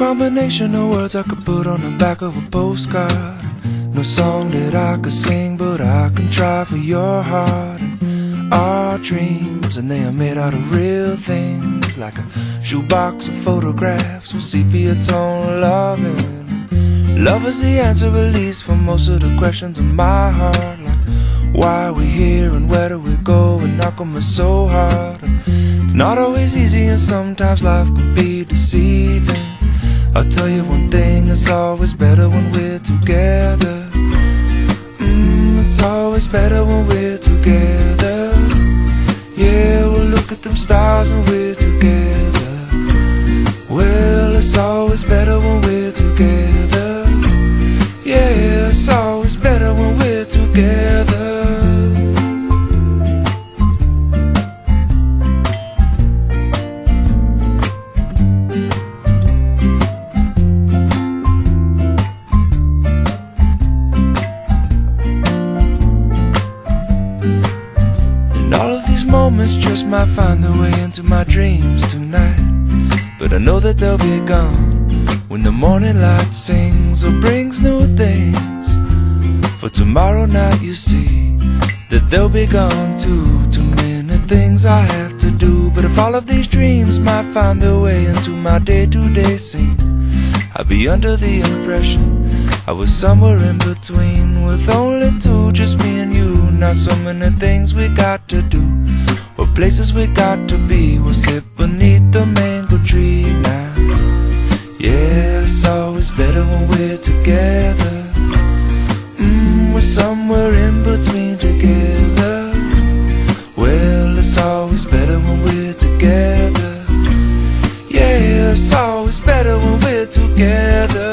combination of words I could put on the back of a postcard. No song that I could sing, but I can try for your heart. And our dreams, and they are made out of real things, like a shoebox of photographs with sepia tone loving. Love is the answer, at least, for most of the questions in my heart, like why are we here and where do we go, and how come it's so hard. It's not always easy, and sometimes life can be deceiving. I'll tell you one thing, it's always better when we're together. It's always better when we're together. Yeah, we'll look at them stars when we're together. Well, it's always better when we're together. Yeah, it's always better when we're together. All of these moments just might find their way into my dreams tonight, but I know that they'll be gone when the morning light sings or brings new things. For tomorrow night you see that they'll be gone too. Too many things I have to do, but if all of these dreams might find their way into my day-to-day scene, I'd be under the impression I was somewhere in between, with only two, just me and you. Not so many things we got to do, or places we got to be. We'll sit beneath the mango tree now. Yeah, it's always better when we're together. We're somewhere in between together. Well, it's always better when we're together. Yeah, it's always better when we're together.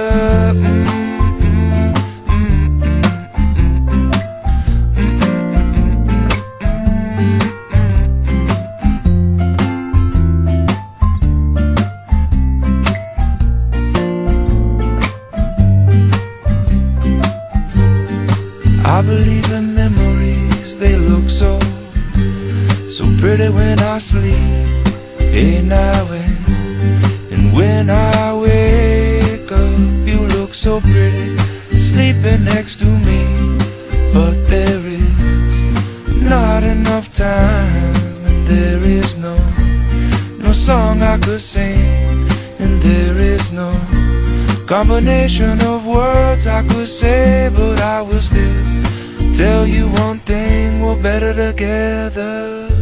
I believe in memories, they look so pretty when I sleep. Hey now, and when I wake up, you look so pretty, sleeping next to me. But there is not enough time, and there is no song I could sing, and there is no combination of words I could say, but I will still tell you one thing, we're better together.